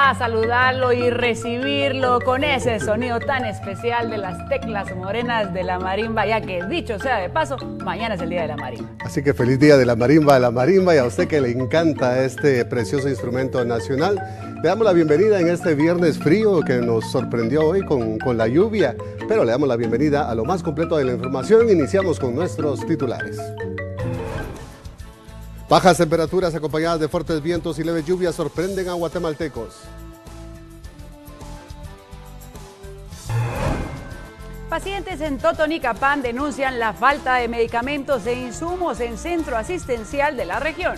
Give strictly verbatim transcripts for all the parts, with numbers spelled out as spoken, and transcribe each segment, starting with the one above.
a saludarlo y recibirlo con ese sonido tan especial de las teclas morenas de la marimba, ya que dicho sea de paso, mañana es el día de la marimba. Así que feliz día de la marimba, de la marimba, y a usted que le encanta este precioso instrumento nacional, le damos la bienvenida en este viernes frío que nos sorprendió hoy con, con la lluvia, pero le damos la bienvenida a lo más completo de la información. Iniciamos con nuestros titulares. Bajas temperaturas acompañadas de fuertes vientos y leves lluvias sorprenden a guatemaltecos. Pacientes en Totonicapán denuncian la falta de medicamentos e insumos en centro asistencial de la región.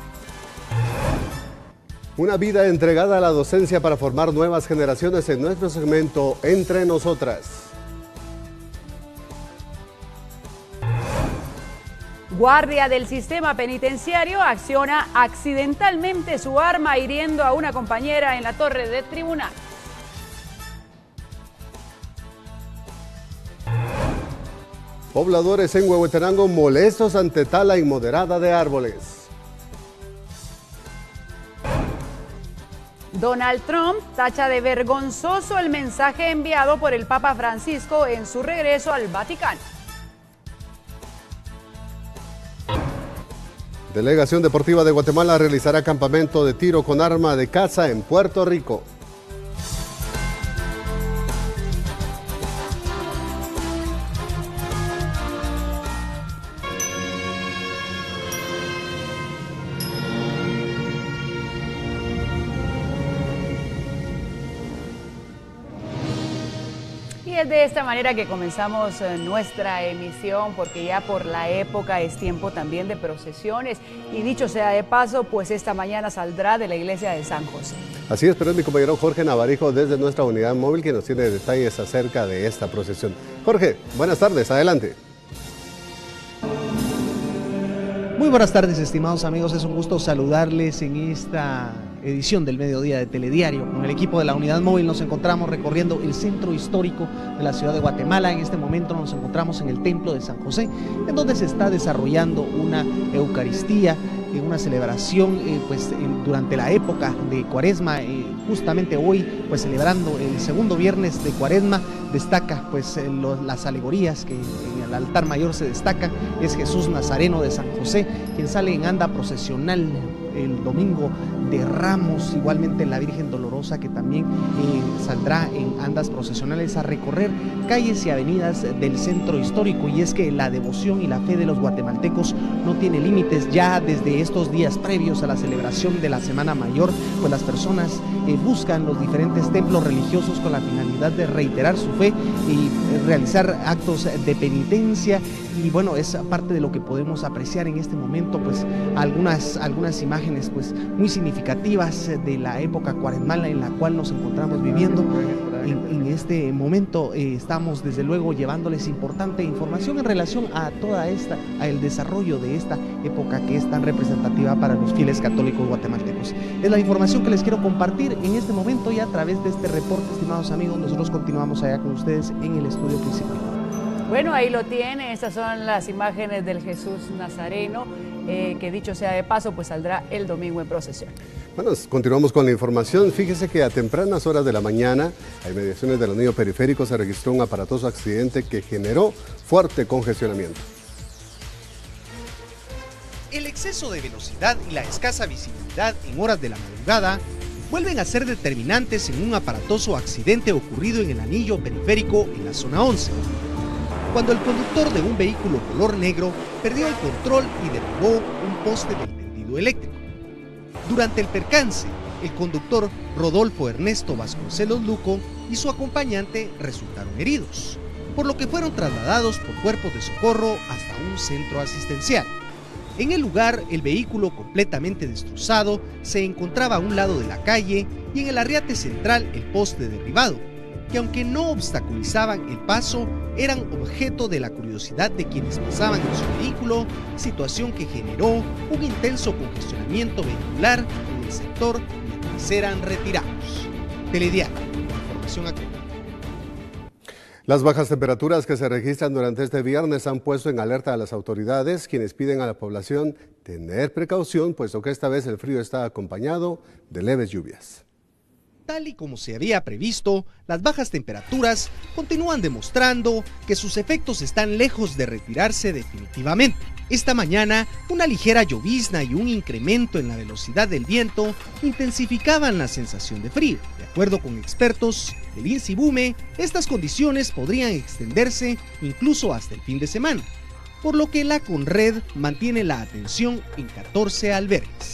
Una vida entregada a la docencia para formar nuevas generaciones en nuestro segmento Entre Nosotras. Guardia del sistema penitenciario acciona accidentalmente su arma hiriendo a una compañera en la torre de tribunal. Pobladores en Huehuetenango molestos ante tala inmoderada de árboles. Donald Trump tacha de vergonzoso el mensaje enviado por el Papa Francisco en su regreso al Vaticano. Delegación Deportiva de Guatemala realizará campamento de tiro con arma de caza en Puerto Rico. Y es de esta manera que comenzamos nuestra emisión, porque ya por la época es tiempo también de procesiones. Y dicho sea de paso, pues esta mañana saldrá de la iglesia de San José. Así es, pero es mi compañero Jorge Navarijo desde nuestra unidad móvil que nos tiene detalles acerca de esta procesión. Jorge, buenas tardes, adelante. Muy buenas tardes, estimados amigos, es un gusto saludarles en esta edición del mediodía de Telediario. Con el equipo de la unidad móvil nos encontramos recorriendo el centro histórico de la ciudad de Guatemala. En este momento nos encontramos en el templo de San José, en donde se está desarrollando una eucaristía, eh, una celebración eh, pues, en, durante la época de Cuaresma. Eh, justamente hoy, pues celebrando el segundo viernes de Cuaresma, destaca pues eh, lo, las alegorías que en el altar mayor se destacan. Es Jesús Nazareno de San José, quien sale en anda procesional el domingo de Ramos, igualmente la Virgen Dolorosa, que también eh, saldrá en andas procesionales a recorrer calles y avenidas del centro histórico. Y es que la devoción y la fe de los guatemaltecos no tiene límites. Ya desde estos días previos a la celebración de la Semana Mayor, pues las personas eh, buscan los diferentes templos religiosos con la finalidad de reiterar su fe y eh, realizar actos de penitencia. Y bueno, es parte de lo que podemos apreciar en este momento, pues algunas, algunas imágenes pues muy significativas de la época cuaresmal en la cual nos encontramos viviendo. En, en este momento eh, estamos desde luego llevándoles importante información en relación a toda esta, al desarrollo de esta época que es tan representativa para los fieles católicos guatemaltecos. Es la información que les quiero compartir en este momento y a través de este reporte, estimados amigos, nosotros continuamos allá con ustedes en el estudio principal. Bueno, ahí lo tiene, estas son las imágenes del Jesús Nazareno, eh, que dicho sea de paso, pues saldrá el domingo en procesión. Bueno, continuamos con la información. Fíjese que a tempranas horas de la mañana, a inmediaciones del anillo periférico, se registró un aparatoso accidente que generó fuerte congestionamiento. El exceso de velocidad y la escasa visibilidad en horas de la madrugada vuelven a ser determinantes en un aparatoso accidente ocurrido en el anillo periférico en la zona once. Cuando el conductor de un vehículo color negro perdió el control y derribó un poste del tendido eléctrico. Durante el percance, el conductor Rodolfo Ernesto Vasconcelos Luco y su acompañante resultaron heridos, por lo que fueron trasladados por cuerpos de socorro hasta un centro asistencial. En el lugar, el vehículo completamente destrozado se encontraba a un lado de la calle y en el arriate central el poste derribado, que aunque no obstaculizaban el paso, eran objeto de la curiosidad de quienes pasaban en su vehículo, situación que generó un intenso congestionamiento vehicular en el sector mientras eran retirados. Telediario, información actual. Las bajas temperaturas que se registran durante este viernes han puesto en alerta a las autoridades, quienes piden a la población tener precaución, puesto que esta vez el frío está acompañado de leves lluvias. tal y como se había previsto, las bajas temperaturas continúan demostrando que sus efectos están lejos de retirarse definitivamente. Esta mañana, una ligera llovizna y un incremento en la velocidad del viento intensificaban la sensación de frío. De acuerdo con expertos del INSIBUME, estas condiciones podrían extenderse incluso hasta el fin de semana, por lo que la CONRED mantiene la atención en catorce albergues.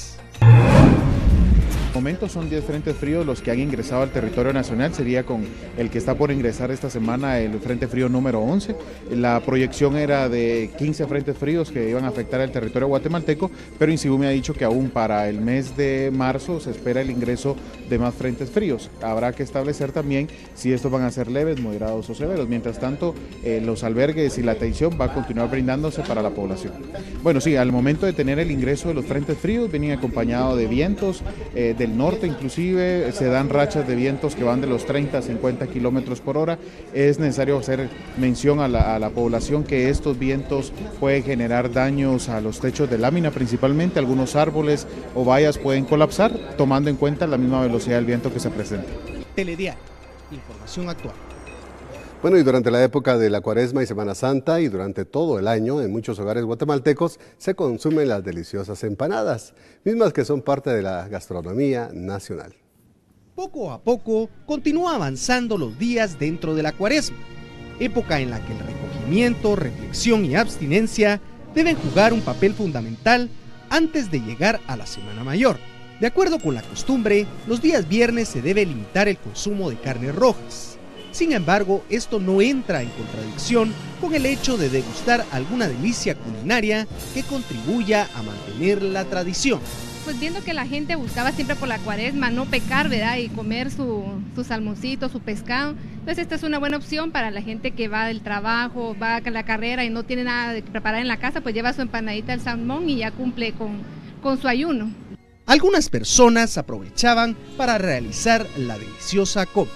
En momento son diez frentes fríos los que han ingresado al territorio nacional, sería con el que está por ingresar esta semana el frente frío número once. La proyección era de quince frentes fríos que iban a afectar el territorio guatemalteco, pero INSIBUME ha dicho que aún para el mes de marzo se espera el ingreso de más frentes fríos. Habrá que establecer también si estos van a ser leves, moderados o severos. Mientras tanto, eh, los albergues y la atención va a continuar brindándose para la población. Bueno, sí, al momento de tener el ingreso de los frentes fríos, vienen acompañados de vientos, eh, de el norte inclusive se dan rachas de vientos que van de los treinta a cincuenta kilómetros por hora. Es necesario hacer mención a la, a la población que estos vientos pueden generar daños a los techos de lámina principalmente, algunos árboles o vallas pueden colapsar tomando en cuenta la misma velocidad del viento que se presenta. Telediario, información actual. Bueno, y durante la época de la Cuaresma y Semana Santa y durante todo el año, en muchos hogares guatemaltecos se consumen las deliciosas empanadas, mismas que son parte de la gastronomía nacional. Poco a poco continúa avanzando los días dentro de la Cuaresma, época en la que el recogimiento, reflexión y abstinencia deben jugar un papel fundamental antes de llegar a la Semana Mayor. De acuerdo con la costumbre, los días viernes se debe limitar el consumo de carnes rojas. Sin embargo, esto no entra en contradicción con el hecho de degustar alguna delicia culinaria que contribuya a mantener la tradición. Pues viendo que la gente buscaba siempre por la Cuaresma no pecar, ¿verdad? Y comer su, su salmoncito, su pescado. Entonces esta es una buena opción para la gente que va del trabajo, va a la carrera y no tiene nada de preparar en la casa, pues lleva su empanadita al salmón y ya cumple con, con su ayuno. Algunas personas aprovechaban para realizar la deliciosa compra.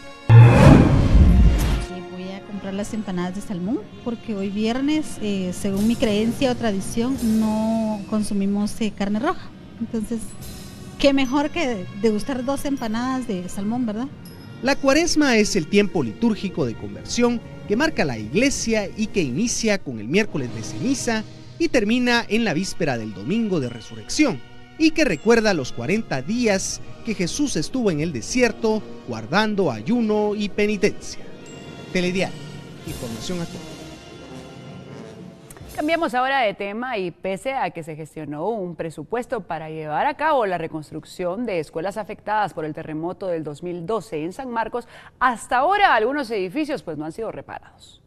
Las empanadas de salmón porque hoy viernes, eh, según mi creencia o tradición, no consumimos eh, carne roja. Entonces, qué mejor que degustar dos empanadas de salmón, ¿verdad? La Cuaresma es el tiempo litúrgico de conversión que marca la Iglesia y que inicia con el miércoles de ceniza y termina en la víspera del domingo de resurrección, y que recuerda los cuarenta días que Jesús estuvo en el desierto guardando ayuno y penitencia. Telediario. Información actual. Cambiamos ahora de tema y pese a que se gestionó un presupuesto para llevar a cabo la reconstrucción de escuelas afectadas por el terremoto del dos mil doce en San Marcos, hasta ahora algunos edificios pues no han sido reparados.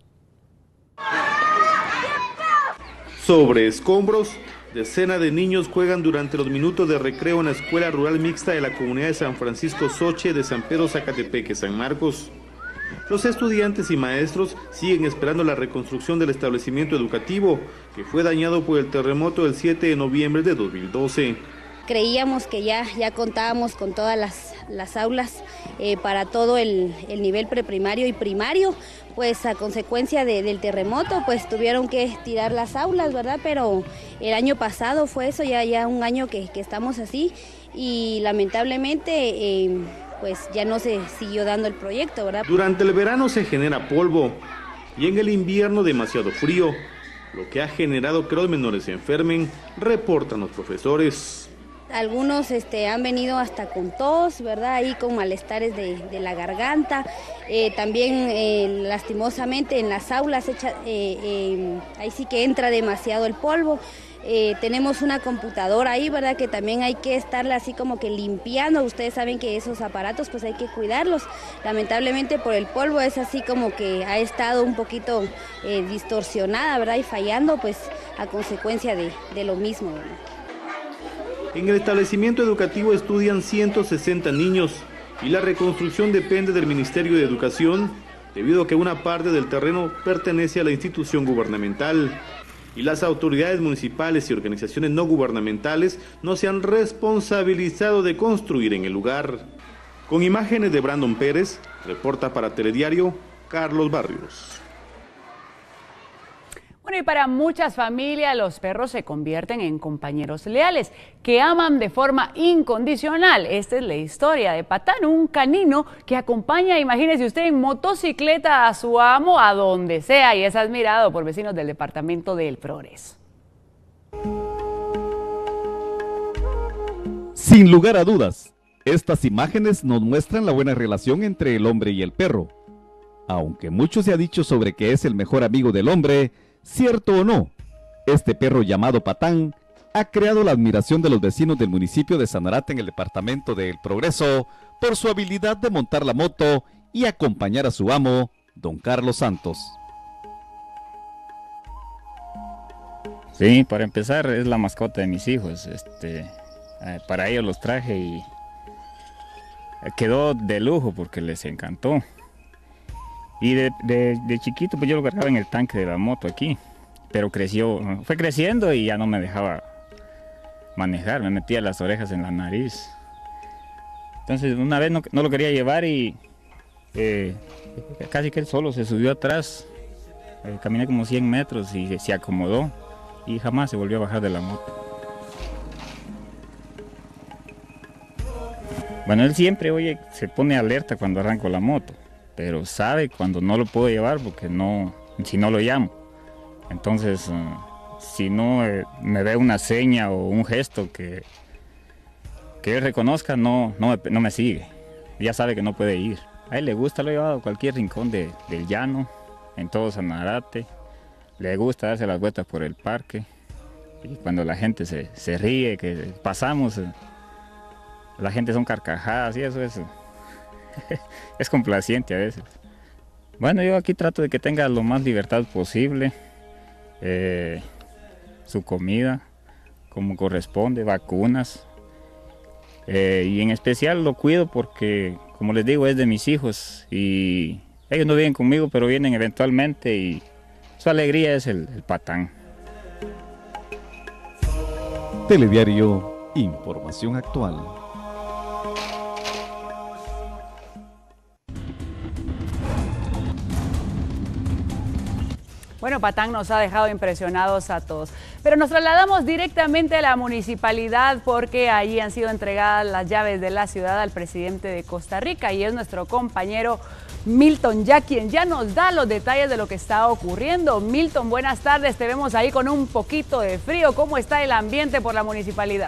Sobre escombros, decenas de niños juegan durante los minutos de recreo en la escuela rural mixta de la comunidad de San Francisco Soche de San Pedro Zacatepeque, San Marcos. Los estudiantes y maestros siguen esperando la reconstrucción del establecimiento educativo, que fue dañado por el terremoto del siete de noviembre de dos mil doce. Creíamos que ya, ya contábamos con todas las, las aulas eh, para todo el, el nivel preprimario y primario, pues a consecuencia de, del terremoto pues tuvieron que tirar las aulas, ¿verdad? Pero el año pasado fue eso, ya, ya un año que, que estamos así y lamentablemente eh, pues ya no se siguió dando el proyecto, ¿verdad? Durante el verano se genera polvo y en el invierno demasiado frío, lo que ha generado que los menores se enfermen, reportan los profesores. Algunos este, han venido hasta con tos, ¿verdad? Ahí con malestares de, de la garganta. Eh, también, eh, lastimosamente, en las aulas, echa, eh, eh, ahí sí que entra demasiado el polvo. Eh, tenemos una computadora ahí, ¿verdad? Que también hay que estarla así como que limpiando. Ustedes saben que esos aparatos pues hay que cuidarlos. Lamentablemente por el polvo es así como que ha estado un poquito eh, distorsionada, ¿verdad? Y fallando pues a consecuencia de, de lo mismo, ¿verdad? En el establecimiento educativo estudian ciento sesenta niños y la reconstrucción depende del Ministerio de Educación debido a que una parte del terreno pertenece a la institución gubernamental y las autoridades municipales y organizaciones no gubernamentales no se han responsabilizado de construir en el lugar. Con imágenes de Brandon Pérez, reporta para Telediario Carlos Barrios. Una Bueno, y para muchas familias los perros se convierten en compañeros leales que aman de forma incondicional. Esta es la historia de Patán, un canino que acompaña, imagínese usted, en motocicleta a su amo a donde sea, y es admirado por vecinos del departamento de El Progreso. Sin lugar a dudas, estas imágenes nos muestran la buena relación entre el hombre y el perro. Aunque mucho se ha dicho sobre que es el mejor amigo del hombre, cierto o no, este perro llamado Patán ha creado la admiración de los vecinos del municipio de Sanarate en el departamento de El Progreso por su habilidad de montar la moto y acompañar a su amo, don Carlos Santos. Sí, para empezar es la mascota de mis hijos, este, eh, para ellos los traje y quedó de lujo porque les encantó. Y de, de, de chiquito pues yo lo cargaba en el tanque de la moto aquí, pero creció, fue creciendo y ya no me dejaba manejar, me metía las orejas en la nariz. Entonces una vez no, no lo quería llevar y eh, casi que él solo se subió atrás, eh, caminé como cien metros y se acomodó y jamás se volvió a bajar de la moto. Bueno, él siempre, oye, se pone alerta cuando arranco la moto, pero sabe cuando no lo puedo llevar porque no, si no lo llamo. Entonces, uh, si no eh, me ve una seña o un gesto que, que él reconozca, no, no, me, no me sigue. Ya sabe que no puede ir. A él le gusta, lo he llevado a cualquier rincón de, del llano, en todo Sanarate. Le gusta darse las vueltas por el parque. Y cuando la gente se, se ríe, que pasamos, eh, la gente son carcajadas y eso es... es complaciente a veces. Bueno, yo aquí trato de que tenga lo más libertad posible, eh, su comida como corresponde, vacunas, eh, y en especial lo cuido porque, como les digo, es de mis hijos y ellos no viven conmigo, pero vienen eventualmente y su alegría es el, el Patán. Telediario, información actual. Bueno, Patán nos ha dejado impresionados a todos. Pero nos trasladamos directamente a la municipalidad porque allí han sido entregadas las llaves de la ciudad al presidente de Costa Rica y es nuestro compañero Milton ya quien ya nos da los detalles de lo que está ocurriendo. Milton, buenas tardes, te vemos ahí con un poquito de frío. ¿Cómo está el ambiente por la municipalidad?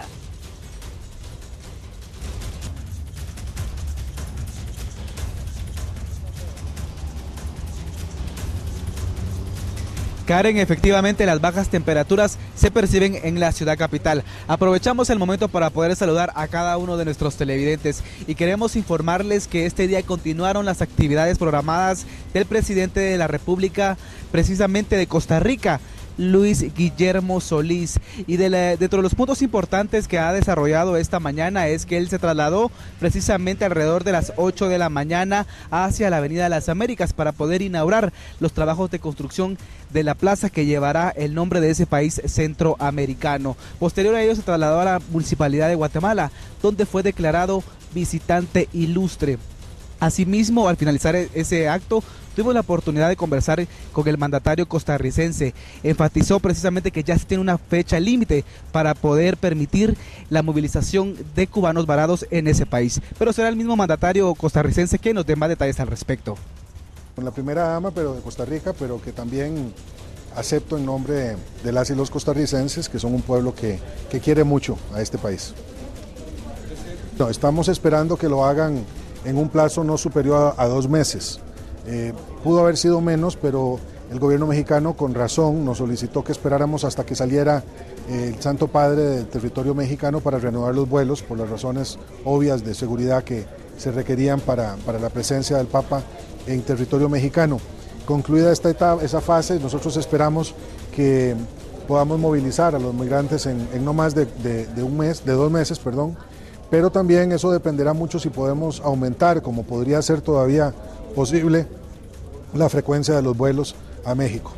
Karen, efectivamente las bajas temperaturas se perciben en la ciudad capital. Aprovechamos el momento para poder saludar a cada uno de nuestros televidentes y queremos informarles que este día continuaron las actividades programadas del presidente de la República, precisamente de Costa Rica, Luis Guillermo Solís, y de la, dentro de los puntos importantes que ha desarrollado esta mañana es que él se trasladó precisamente alrededor de las ocho de la mañana hacia la Avenida de las Américas para poder inaugurar los trabajos de construcción de la plaza que llevará el nombre de ese país centroamericano. Posterior a ello se trasladó a la Municipalidad de Guatemala, donde fue declarado visitante ilustre. Asimismo, al finalizar ese acto, tuvimos la oportunidad de conversar con el mandatario costarricense. Enfatizó precisamente que ya se tiene una fecha límite para poder permitir la movilización de cubanos varados en ese país. Pero será el mismo mandatario costarricense que nos dé más detalles al respecto. Con la primera dama pero de Costa Rica, pero que también acepto en nombre de, de las y los costarricenses, que son un pueblo que, que quiere mucho a este país. No, estamos esperando que lo hagan en un plazo no superior a, a dos meses. Eh, pudo haber sido menos, pero el gobierno mexicano con razón nos solicitó que esperáramos hasta que saliera eh, el Santo Padre del territorio mexicano para reanudar los vuelos por las razones obvias de seguridad que se requerían para, para la presencia del Papa en territorio mexicano. Concluida esta etapa, esa fase, nosotros esperamos que podamos movilizar a los migrantes en, en no más de, de, de un mes, de dos meses, perdón, pero también eso dependerá mucho si podemos aumentar, como podría ser todavía posible, la frecuencia de los vuelos a México.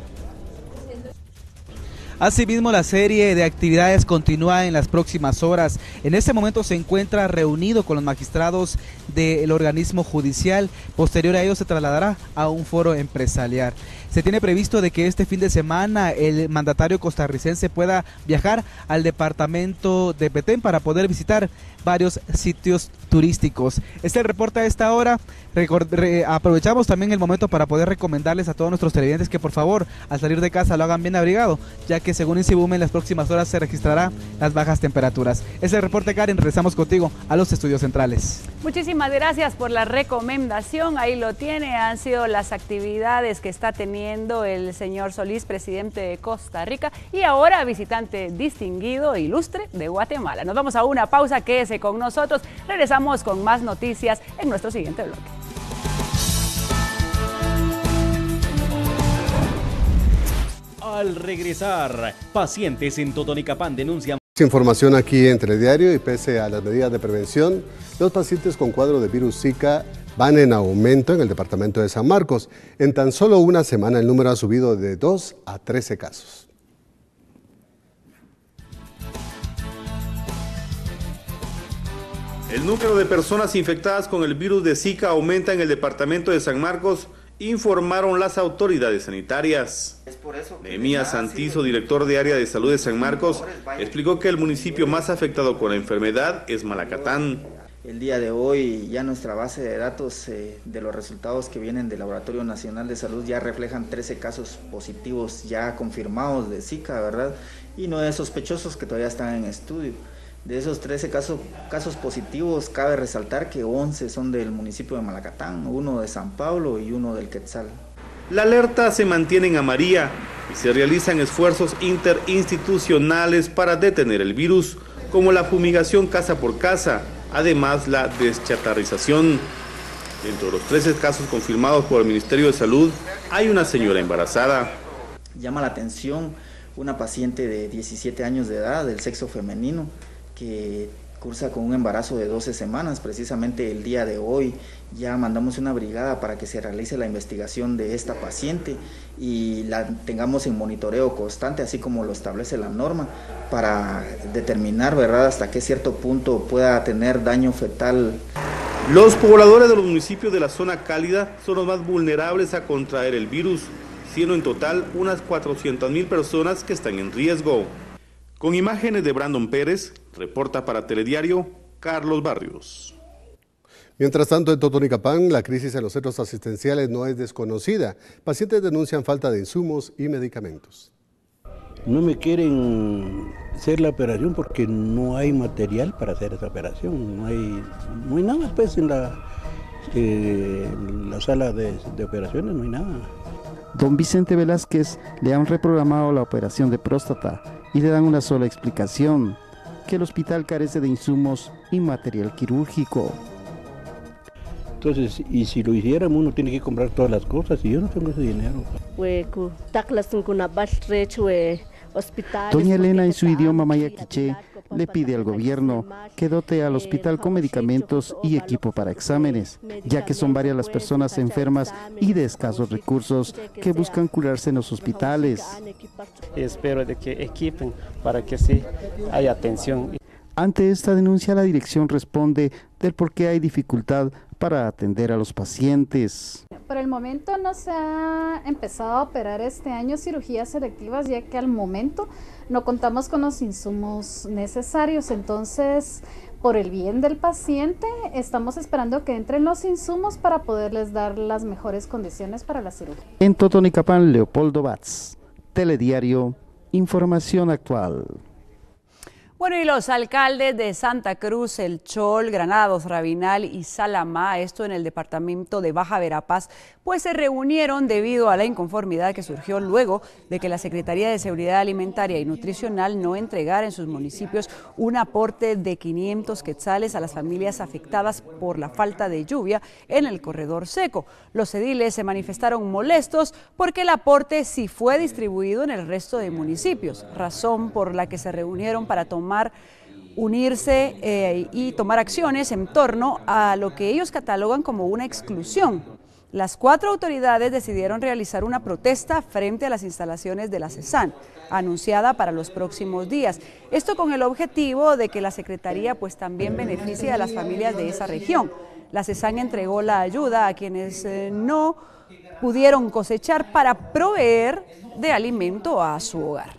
Asimismo, la serie de actividades continúa en las próximas horas. En este momento se encuentra reunido con los magistrados del organismo judicial. Posterior a ello se trasladará a un foro empresarial. Se tiene previsto de que este fin de semana el mandatario costarricense pueda viajar al departamento de Petén para poder visitar varios sitios turísticos. Este es el reporte a esta hora. Record, re, aprovechamos también el momento para poder recomendarles a todos nuestros televidentes que por favor al salir de casa lo hagan bien abrigado, ya que según INSIBUME en las próximas horas se registrará las bajas temperaturas. Ese es el reporte, Karen. Regresamos contigo a los estudios centrales. Muchísimas gracias por la recomendación. Ahí lo tiene. Han sido las actividades que está teniendo el señor Solís, presidente de Costa Rica y ahora visitante distinguido e ilustre de Guatemala. Nos vamos a una pausa. Quédese con nosotros. Regresamos con más noticias en nuestro siguiente bloque. Al regresar, pacientes en Totonicapán denuncian. Información aquí en Telediario y pese a las medidas de prevención, los pacientes con cuadro de virus Zika van en aumento en el departamento de San Marcos. En tan solo una semana el número ha subido de dos a trece casos. El número de personas infectadas con el virus de Zika aumenta en el departamento de San Marcos, informaron las autoridades sanitarias. Nehemías Santizo, director de área de salud de San Marcos, explicó que el municipio más afectado con la enfermedad es Malacatán. El día de hoy ya nuestra base de datos eh, de los resultados que vienen del Laboratorio Nacional de Salud ya reflejan trece casos positivos ya confirmados de Zika, ¿verdad? Y nueve sospechosos que todavía están en estudio. De esos trece casos, casos positivos, cabe resaltar que once son del municipio de Malacatán, uno de San Pablo y uno del Quetzal. La alerta se mantiene en amarilla y se realizan esfuerzos interinstitucionales para detener el virus, como la fumigación casa por casa, además la deschatarrización. Dentro de los trece casos confirmados por el Ministerio de Salud, hay una señora embarazada. Llama la atención una paciente de diecisiete años de edad, del sexo femenino, que cursa con un embarazo de doce semanas. Precisamente el día de hoy ya mandamos una brigada para que se realice la investigación de esta paciente y la tengamos en monitoreo constante, así como lo establece la norma, para determinar, ¿verdad?, hasta qué cierto punto pueda tener daño fetal. Los pobladores de los municipios de la zona cálida son los más vulnerables a contraer el virus, siendo en total unas cuatrocientas mil personas que están en riesgo. Con imágenes de Brandon Pérez, reporta para Telediario, Carlos Barrios. Mientras tanto, en Totonicapán, la crisis en los centros asistenciales no es desconocida. Pacientes denuncian falta de insumos y medicamentos. No me quieren hacer la operación porque no hay material para hacer esa operación. No hay, no hay nada, pues, en la, eh, en la sala de, de operaciones no hay nada. Don Vicente Velázquez le han reprogramado la operación de próstata y le dan una sola explicación, que el hospital carece de insumos y material quirúrgico. Entonces, y si lo hiciéramos, uno tiene que comprar todas las cosas y yo no tengo ese dinero. Doña Elena, en su idioma maya quiché, le pide al gobierno que dote al hospital con medicamentos y equipo para exámenes, ya que son varias las personas enfermas y de escasos recursos que buscan curarse en los hospitales. Espero de que equipen para que sí haya atención. Ante esta denuncia, la dirección responde del por qué hay dificultad para atender a los pacientes. Por el momento no se ha empezado a operar este año cirugías selectivas, ya que al momento no contamos con los insumos necesarios. Entonces, por el bien del paciente, estamos esperando que entren los insumos para poderles dar las mejores condiciones para la cirugía. En Totonicapán, Leopoldo Batz, Telediario, información actual. Bueno, y los alcaldes de Santa Cruz, El Chol, Granados, Rabinal y Salamá, esto en el departamento de Baja Verapaz, pues se reunieron debido a la inconformidad que surgió luego de que la Secretaría de Seguridad Alimentaria y Nutricional no entregara en sus municipios un aporte de quinientos quetzales a las familias afectadas por la falta de lluvia en el corredor seco. Los ediles se manifestaron molestos porque el aporte sí fue distribuido en el resto de municipios, razón por la que se reunieron para tomar unirse eh, y tomar acciones en torno a lo que ellos catalogan como una exclusión. Las cuatro autoridades decidieron realizar una protesta frente a las instalaciones de la CESAN, anunciada para los próximos días. Esto con el objetivo de que la Secretaría pues también beneficie a las familias de esa región. La CESAN entregó la ayuda a quienes eh, no pudieron cosechar para proveer de alimento a su hogar.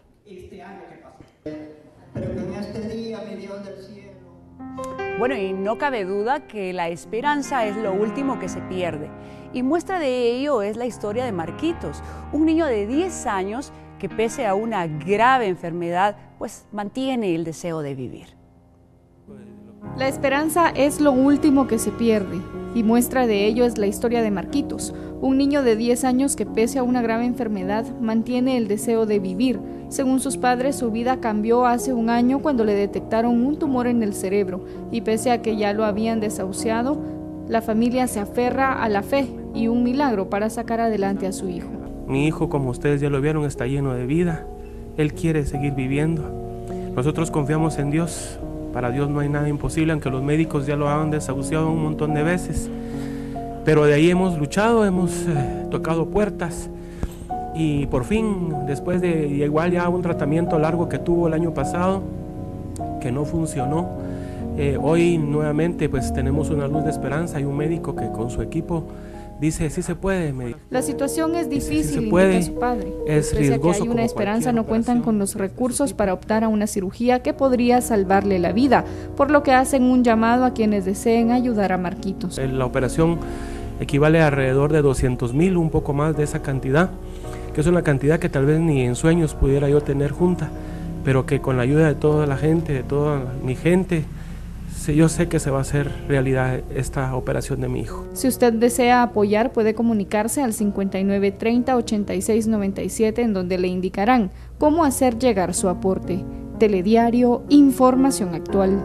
Bueno, y no cabe duda que la esperanza es lo último que se pierde. Y muestra de ello es la historia de Marquitos, un niño de diez años que pese a una grave enfermedad, pues mantiene el deseo de vivir. La esperanza es lo último que se pierde, y muestra de ello es la historia de Marquitos, un niño de diez años que pese a una grave enfermedad mantiene el deseo de vivir. Según sus padres, su vida cambió hace un año cuando le detectaron un tumor en el cerebro, y pese a que ya lo habían desahuciado, la familia se aferra a la fe y un milagro para sacar adelante a su hijo. Mi hijo, como ustedes ya lo vieron, está lleno de vida. Él quiere seguir viviendo. Nosotros confiamos en Dios. Para Dios no hay nada imposible, aunque los médicos ya lo han desahuciado un montón de veces. Pero de ahí hemos luchado, hemos eh, tocado puertas. Y por fin, después de igual ya un tratamiento largo que tuvo el año pasado, que no funcionó, eh, hoy nuevamente pues tenemos una luz de esperanza y un médico que con su equipo dice, sí se puede. Me... La situación es difícil, sí se puede, indica su padre. Es Pese riesgoso. A que hay una esperanza, no cuentan con los recursos para optar a una cirugía que podría salvarle la vida, por lo que hacen un llamado a quienes deseen ayudar a Marquitos. La operación equivale a alrededor de doscientos mil, un poco más de esa cantidad, que es una cantidad que tal vez ni en sueños pudiera yo tener junta, pero que con la ayuda de toda la gente, de toda mi gente, yo sé que se va a hacer realidad esta operación de mi hijo. Si usted desea apoyar, puede comunicarse al cincuenta y nueve treinta ochenta y seis noventa y siete, en donde le indicarán cómo hacer llegar su aporte. Telediario, información actual.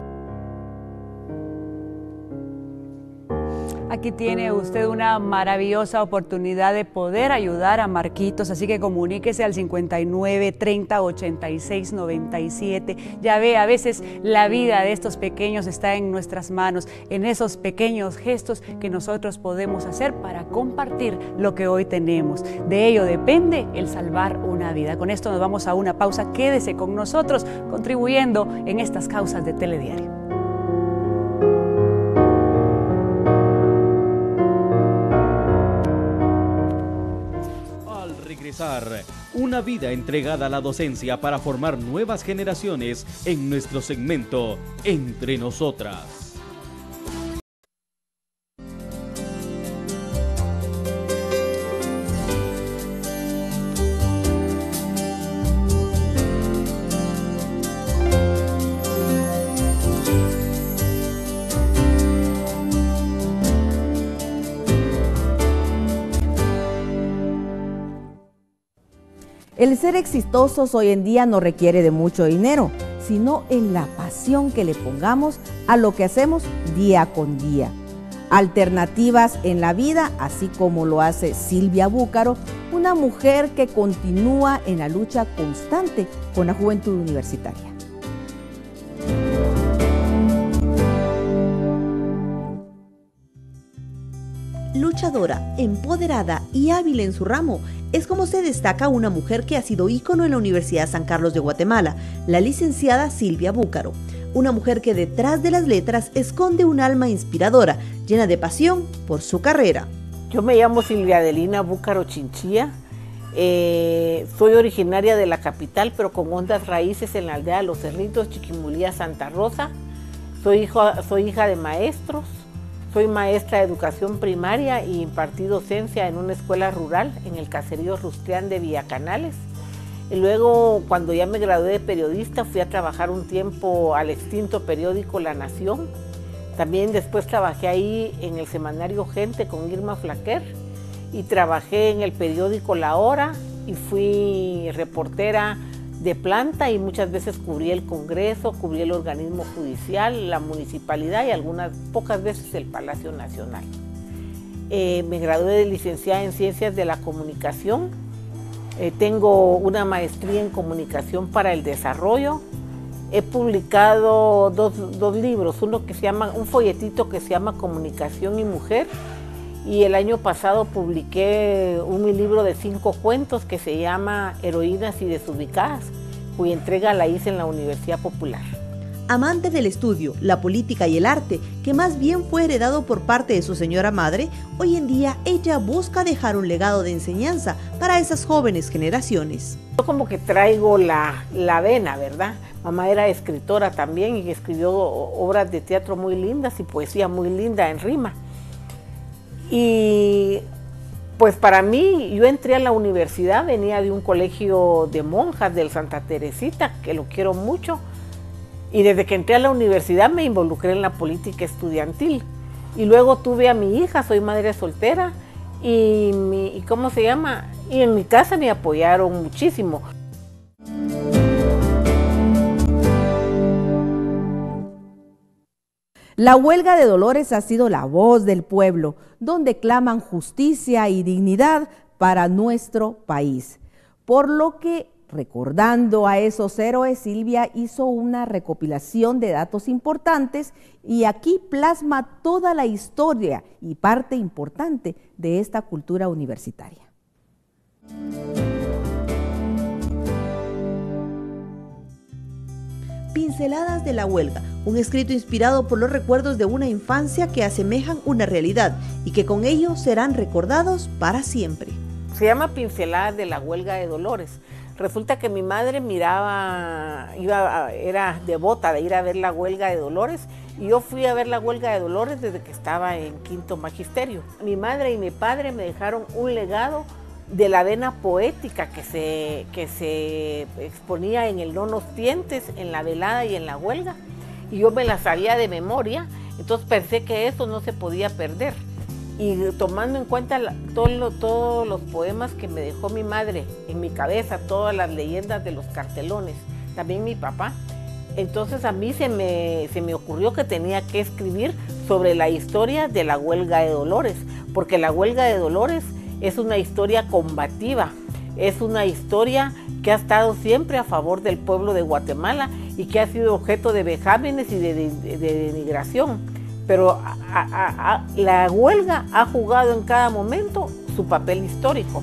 Aquí tiene usted una maravillosa oportunidad de poder ayudar a Marquitos, así que comuníquese al cincuenta y nueve treinta ochenta y seis noventa y siete. Ya ve, a veces la vida de estos pequeños está en nuestras manos, en esos pequeños gestos que nosotros podemos hacer para compartir lo que hoy tenemos. De ello depende el salvar una vida. Con esto nos vamos a una pausa. Quédese con nosotros contribuyendo en estas causas de Telediario. Una vida entregada a la docencia para formar nuevas generaciones en nuestro segmento Entre Nosotras. El ser exitosos hoy en día no requiere de mucho dinero, sino en la pasión que le pongamos a lo que hacemos día con día. Alternativas en la vida, así como lo hace Silvia Búcaro, una mujer que continúa en la lucha constante con la juventud universitaria. Luchadora, empoderada y hábil en su ramo, es como se destaca una mujer que ha sido ícono en la Universidad San Carlos de Guatemala, la licenciada Silvia Búcaro. Una mujer que detrás de las letras esconde un alma inspiradora, llena de pasión por su carrera. Yo me llamo Silvia Adelina Búcaro Chinchilla, eh, soy originaria de la capital, pero con hondas raíces en la aldea de Los Cerritos, Chiquimulía, Santa Rosa. Soy, hijo, soy hija de maestros. Soy maestra de educación primaria y impartí docencia en una escuela rural en el caserío Rustián de Villacanales. Y luego, cuando ya me gradué de periodista, fui a trabajar un tiempo al extinto periódico La Nación. También después trabajé ahí en el semanario Gente con Irma Flaquer y trabajé en el periódico La Hora y fui reportera de planta y muchas veces cubrí el Congreso, cubrí el organismo judicial, la municipalidad y algunas pocas veces el Palacio Nacional. Eh, me gradué de licenciada en Ciencias de la Comunicación, eh, tengo una maestría en Comunicación para el Desarrollo, he publicado dos, dos libros, uno que se llama, un folletito que se llama Comunicación y Mujer, y el año pasado publiqué un libro de cinco cuentos que se llama Heroínas y Desubicadas, cuya entrega la hice en la Universidad Popular. Amante del estudio, la política y el arte, que más bien fue heredado por parte de su señora madre, hoy en día ella busca dejar un legado de enseñanza para esas jóvenes generaciones. Yo como que traigo la, la vena, ¿verdad? Mamá era escritora también y escribió obras de teatro muy lindas y poesía muy linda en rima. Y pues para mí, yo entré a la universidad, venía de un colegio de monjas del Santa Teresita, que lo quiero mucho. Y desde que entré a la universidad me involucré en la política estudiantil. Y luego tuve a mi hija, soy madre soltera, y, mi, y ¿cómo se llama? Y en mi casa me apoyaron muchísimo. La huelga de Dolores ha sido la voz del pueblo, donde claman justicia y dignidad para nuestro país. Por lo que, recordando a esos héroes, Silvia hizo una recopilación de datos importantes y aquí plasma toda la historia y parte importante de esta cultura universitaria. Pinceladas de la huelga, un escrito inspirado por los recuerdos de una infancia que asemejan una realidad y que con ello serán recordados para siempre. Se llama Pinceladas de la huelga de Dolores. Resulta que mi madre miraba, iba, era devota de ir a ver la huelga de Dolores y yo fui a ver la huelga de Dolores desde que estaba en quinto magisterio. Mi madre y mi padre me dejaron un legado de la vena poética que se, que se exponía en el Nonos Tientes, en la velada y en la huelga, y yo me la sabía de memoria, entonces pensé que eso no se podía perder. Y tomando en cuenta la, todo lo, todos los poemas que me dejó mi madre en mi cabeza, todas las leyendas de los cartelones, también mi papá, entonces a mí se me, se me ocurrió que tenía que escribir sobre la historia de la huelga de Dolores, porque la huelga de Dolores es una historia combativa, es una historia que ha estado siempre a favor del pueblo de Guatemala y que ha sido objeto de vejámenes y de, de, de denigración. Pero a, a, a, la huelga ha jugado en cada momento su papel histórico.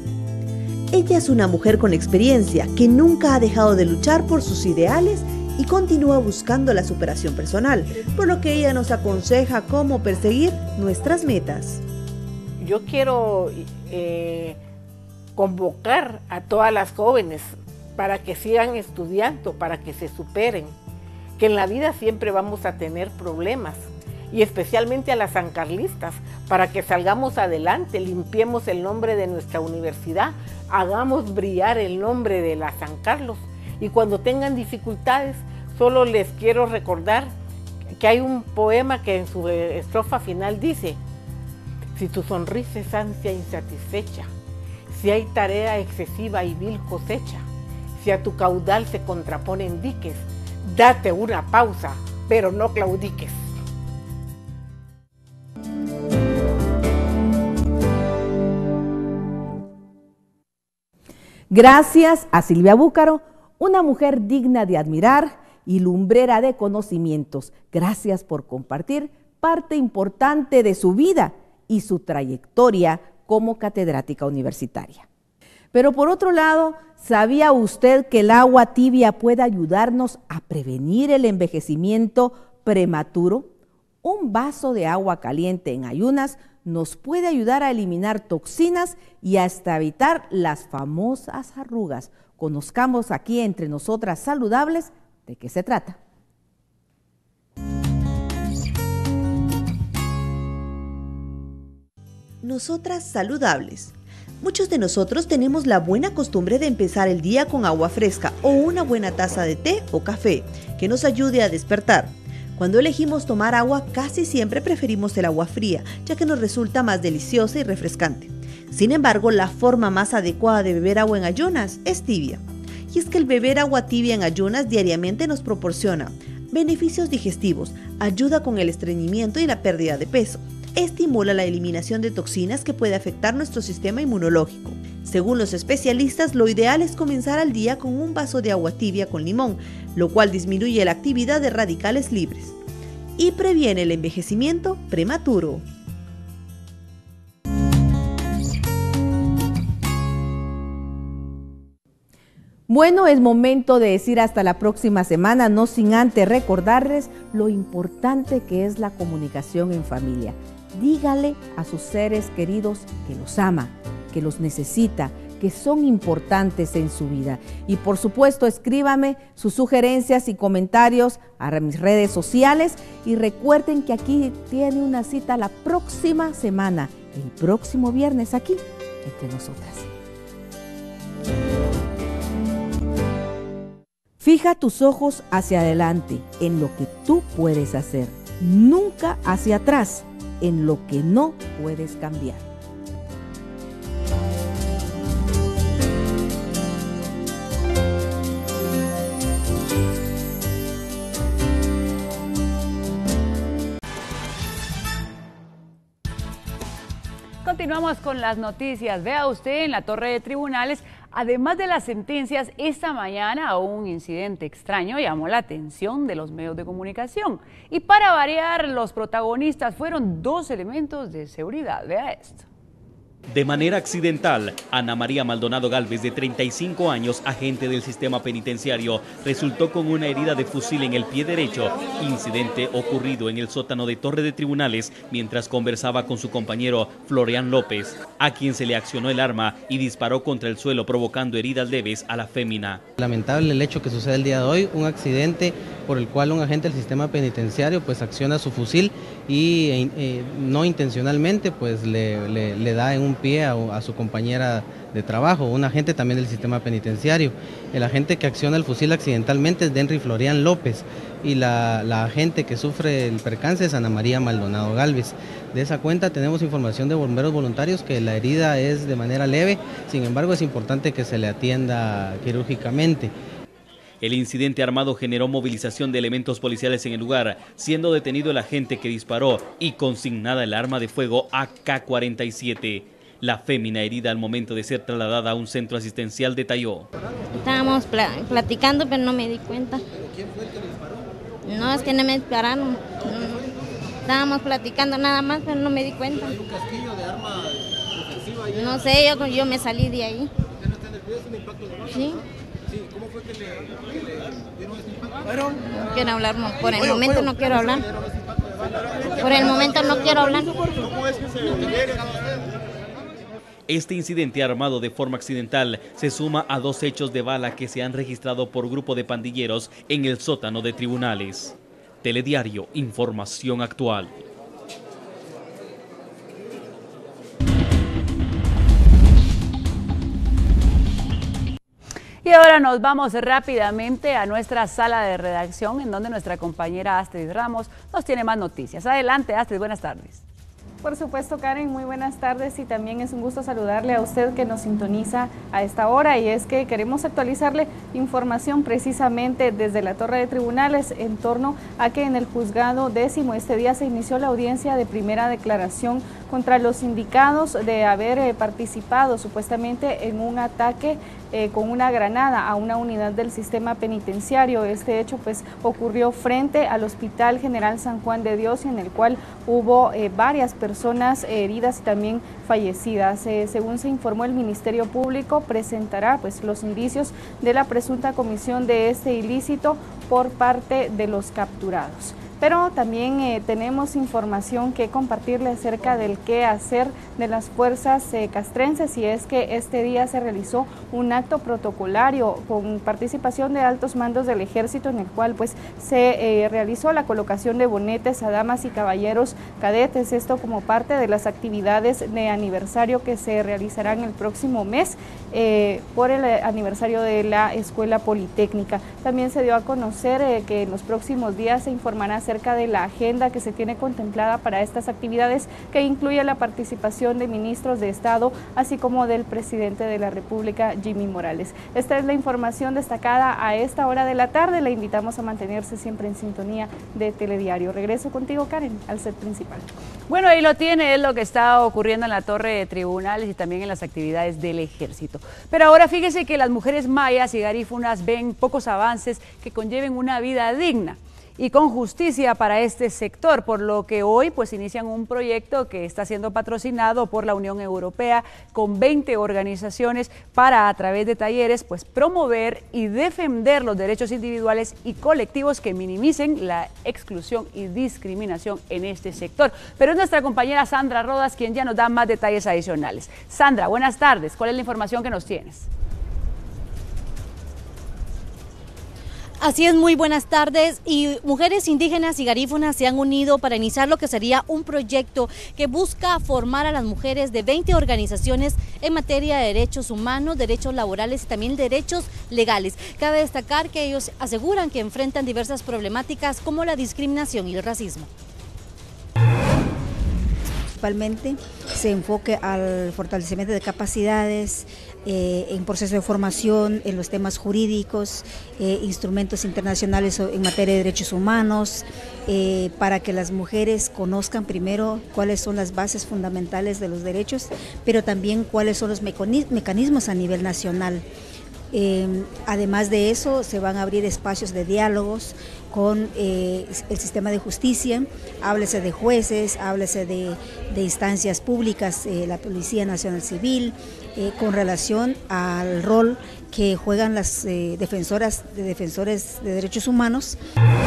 Ella es una mujer con experiencia que nunca ha dejado de luchar por sus ideales y continúa buscando la superación personal, por lo que ella nos aconseja cómo perseguir nuestras metas. Yo quiero eh, convocar a todas las jóvenes para que sigan estudiando, para que se superen, que en la vida siempre vamos a tener problemas, y especialmente a las sancarlistas, para que salgamos adelante, limpiemos el nombre de nuestra universidad, hagamos brillar el nombre de la San Carlos, y cuando tengan dificultades, solo les quiero recordar que hay un poema que en su estrofa final dice: si tu sonrisa es ansia insatisfecha, si hay tarea excesiva y vil cosecha, si a tu caudal se contraponen diques, date una pausa, pero no claudiques. Gracias a Silvia Búcaro, una mujer digna de admirar y lumbrera de conocimientos. Gracias por compartir parte importante de su vida y su trayectoria como catedrática universitaria. Pero por otro lado, ¿sabía usted que el agua tibia puede ayudarnos a prevenir el envejecimiento prematuro? Un vaso de agua caliente en ayunas nos puede ayudar a eliminar toxinas y hasta evitar las famosas arrugas. Conozcamos aquí entre nosotras saludables de qué se trata. Nosotras saludables. Muchos de nosotros tenemos la buena costumbre de empezar el día con agua fresca o una buena taza de té o café que nos ayude a despertar. Cuando elegimos tomar agua, casi siempre preferimos el agua fría, ya que nos resulta más deliciosa y refrescante. Sin embargo, la forma más adecuada de beber agua en ayunas es tibia. Y es que el beber agua tibia en ayunas diariamente nos proporciona beneficios digestivos, ayuda con el estreñimiento y la pérdida de peso, estimula la eliminación de toxinas que puede afectar nuestro sistema inmunológico. Según los especialistas, lo ideal es comenzar al día con un vaso de agua tibia con limón, lo cual disminuye la actividad de radicales libres y previene el envejecimiento prematuro. Bueno, es momento de decir hasta la próxima semana, no sin antes recordarles lo importante que es la comunicación en familia. Dígale a sus seres queridos que los ama, que los necesita, que son importantes en su vida. Y por supuesto, escríbame sus sugerencias y comentarios a mis redes sociales y recuerden que aquí tiene una cita la próxima semana, el próximo viernes aquí, entre nosotras. Fija tus ojos hacia adelante en lo que tú puedes hacer, nunca hacia atrás en lo que no puedes cambiar. Continuamos con las noticias. Vea usted en la torre de tribunales, además de las sentencias, esta mañana un incidente extraño llamó la atención de los medios de comunicación. Y para variar, los protagonistas fueron dos elementos de seguridad. Vea esto. De manera accidental, Ana María Maldonado Galvez, de treinta y cinco años, agente del sistema penitenciario, resultó con una herida de fusil en el pie derecho, incidente ocurrido en el sótano de Torre de Tribunales mientras conversaba con su compañero Florian López, a quien se le accionó el arma y disparó contra el suelo provocando heridas leves a la fémina. Lamentable el hecho que sucede el día de hoy, un accidente por el cual un agente del sistema penitenciario pues acciona su fusil y eh, no intencionalmente pues le, le, le da en un pie a, a su compañera de trabajo, un agente también del sistema penitenciario. El agente que acciona el fusil accidentalmente es Denry Florian López y la, la agente que sufre el percance es Ana María Maldonado Galvez. De esa cuenta tenemos información de bomberos voluntarios que la herida es de manera leve, sin embargo es importante que se le atienda quirúrgicamente. El incidente armado generó movilización de elementos policiales en el lugar, siendo detenido el agente que disparó y consignada el arma de fuego A K cuarenta y siete. La fémina herida al momento de ser trasladada a un centro asistencial detalló. Estábamos pl platicando, pero no me di cuenta. ¿Quién fue el que disparó? No, es que no me dispararon. Estábamos platicando nada más, pero no me di cuenta. ¿Hay un casquillo de arma ofensiva ahí? No sé, yo, yo me salí de ahí. ¿Usted no está nervioso? ¿Un impacto de bala? Sí. Sí, ¿cómo fue que le, que le dieron este impacto? Bueno, no quiero hablar, no. Por el oye, momento oye, no quiero hablar. Por el momento no quiero hablar. ¿Cómo es que se refieren a usted? Este incidente armado de forma accidental se suma a dos hechos de bala que se han registrado por grupo de pandilleros en el sótano de tribunales. Telediario, información actual. Y ahora nos vamos rápidamente a nuestra sala de redacción, en donde nuestra compañera Astrid Ramos nos tiene más noticias. Adelante, Astrid, buenas tardes. Por supuesto, Karen, muy buenas tardes y también es un gusto saludarle a usted que nos sintoniza a esta hora, y es que queremos actualizarle información precisamente desde la Torre de Tribunales en torno a que en el juzgado décimo este día se inició la audiencia de primera declaración contra los indicados de haber eh, participado supuestamente en un ataque eh, con una granada a una unidad del sistema penitenciario. Este hecho pues ocurrió frente al Hospital General San Juan de Dios, en el cual hubo eh, varias personas heridas y también fallecidas. Eh, según se informó, el Ministerio Público presentará pues los indicios de la presunta comisión de este ilícito por parte de los capturados. Pero también eh, tenemos información que compartirle acerca del qué hacer de las fuerzas eh, castrenses, y es que este día se realizó un acto protocolario con participación de altos mandos del Ejército, en el cual pues se eh, realizó la colocación de bonetes a damas y caballeros cadetes, esto como parte de las actividades de aniversario que se realizarán el próximo mes eh, por el aniversario de la Escuela Politécnica. También se dio a conocer eh, que en los próximos días se informará acerca de la agenda que se tiene contemplada para estas actividades, que incluye la participación de ministros de Estado, así como del presidente de la República, Jimmy Morales. Esta es la información destacada a esta hora de la tarde. La invitamos a mantenerse siempre en sintonía de Telediario. Regreso contigo, Karen, al set principal. Bueno, ahí lo tiene, es lo que está ocurriendo en la Torre de Tribunales y también en las actividades del Ejército. Pero ahora fíjese que las mujeres mayas y garífunas ven pocos avances que conlleven una vida digna. y con justicia para este sector, por lo que hoy pues inician un proyecto que está siendo patrocinado por la Unión Europea con veinte organizaciones para a través de talleres pues promover y defender los derechos individuales y colectivos que minimicen la exclusión y discriminación en este sector. Pero es nuestra compañera Sandra Rodas quien ya nos da más detalles adicionales. Sandra, buenas tardes. ¿Cuál es la información que nos tienes? Así es, muy buenas tardes. Y mujeres indígenas y garífunas se han unido para iniciar lo que sería un proyecto que busca formar a las mujeres de veinte organizaciones en materia de derechos humanos, derechos laborales y también derechos legales. Cabe destacar que ellos aseguran que enfrentan diversas problemáticas como la discriminación y el racismo. Principalmente se enfoque al fortalecimiento de capacidades, eh, en proceso de formación, en los temas jurídicos, eh, instrumentos internacionales en materia de derechos humanos, eh, para que las mujeres conozcan primero cuáles son las bases fundamentales de los derechos, pero también cuáles son los mecanismos a nivel nacional. Eh, además de eso, se van a abrir espacios de diálogos con eh, el sistema de justicia, háblese de jueces, háblese de, de instancias públicas, eh, la Policía Nacional Civil, eh, con relación al rol que juegan las eh, defensoras de defensores de derechos humanos.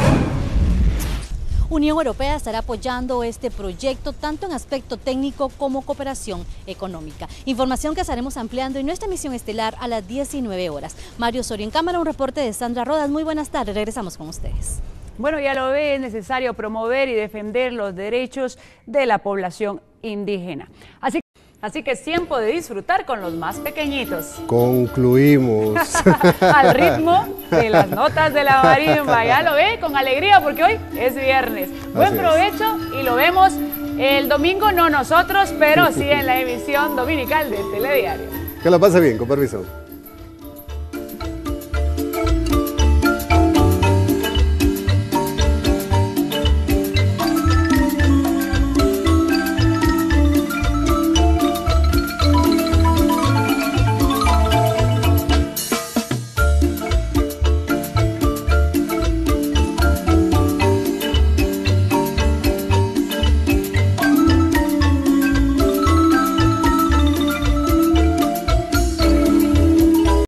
Unión Europea estará apoyando este proyecto tanto en aspecto técnico como cooperación económica. Información que estaremos ampliando en nuestra emisión estelar a las diecinueve horas. Mario Osorio en cámara, un reporte de Sandra Rodas. Muy buenas tardes, regresamos con ustedes. Bueno, ya lo ve, es necesario promover y defender los derechos de la población indígena. Así Así que es tiempo de disfrutar con los más pequeñitos. Concluimos. Al ritmo de las notas de la marimba. Ya lo ve, con alegría, porque hoy es viernes. Buen provecho y lo vemos el domingo, no nosotros, pero sí en la emisión dominical de Telediario. Que la pase bien, con permiso.